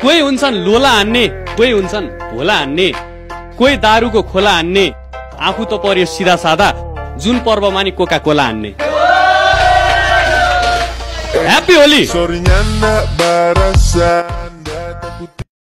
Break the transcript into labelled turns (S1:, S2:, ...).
S1: कोही हुन्छन् लोला हान्ने, कोही हुन्छन् भोला हान्ने, कोही दारूको खोला हान्ने, आफू त पर्यो सिधा सादा जुन पर्वमा नि कोका कोला हान्ने। ह्याप्पी होली।